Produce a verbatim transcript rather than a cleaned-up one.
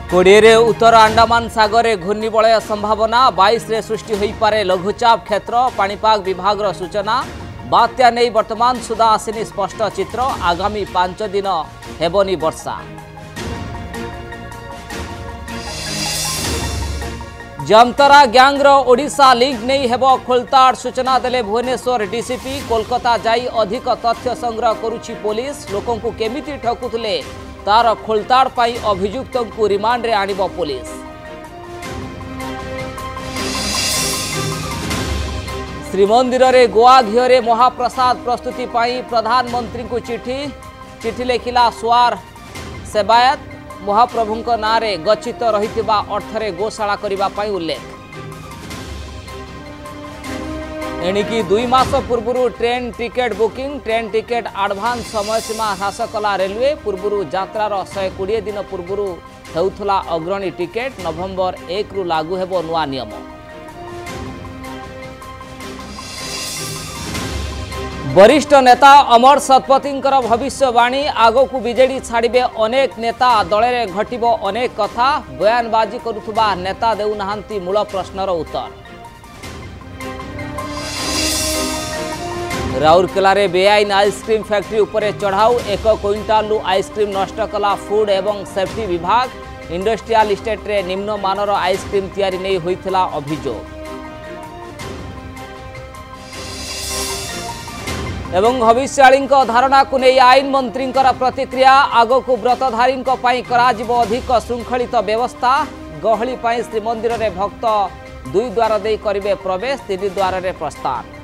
कोड़े उत्तर अंडमान सागर में घूर्णिबलय संभावना बाईस रे सृष्टि हो पारे लघुचाप क्षेत्र पाणीपाग विभाग सूचना बात्या नहीं वर्तमान सुधा आसनी स्पष्ट चित्र आगामी पांच दिन हेबनी वर्षा। जमतरा गैंग्र ओडिशा लिंक नहीं हेबो खोलताड़ सूचना देले भुवनेश्वर डीसीपी कोलकाता जाई अधिक तथ्य संग्रह करुछि पुलिस लोकों को केमिति ठकुले तार खोलताड़ पाई अभियुक्त को रिमांड रे आनिबो पुलिस। श्रीमंदिर रे गोवा घिओरे महाप्रसाद प्रस्तुति पाई प्रधानमंत्री को चिठी चिठी लिखिला स्वार सेवायत महाप्रभुंक नारे गच्छित रहितिबा अर्थरे गोशाला करिबा पाई उल्लेख। एणिकी दुई मास पूर्व train ticket booking train ticket advance समय सीमा ह्रास कला रेलवे पूर्व यात्रार शहे कोड़े दिन पूर्व हेउथला अग्रणी टिकेट नवेम्बर एक रु लागू हेबो नुआ नियम। वरिष्ठ नेता अमर शतपथींकर भविष्यवाणी आगकू बीजेडी छाड़िबे अनेक नेता दलरे घटिबो अनेक कथा बयानबाजी करुथुबा नेता देउनाहांती मूल प्रश्नर उत्तर। राउरकेला रे बेआईन आइसक्रीम फैक्ट्री उपरे चढ़ाऊ एक क्विंटालु आइसक्रीम नष्ट कला फूड एवं सेफ्टी विभाग इंडस्ट्रियल इस्टेट रे निम्न मानर आइसक्रीम तैयारी नहीं होइथिला अभियोग। एवं भविष्यवाणी धारणा को नहीं आईन मंत्री प्रतिक्रिया आगकू व्रतधारी करा अधिक श्रृंखलित व्यवस्था गहली श्रीमंदिर रे भक्त दुई द्वार दे करिवे प्रवेश तीन द्वार रे प्रस्थान।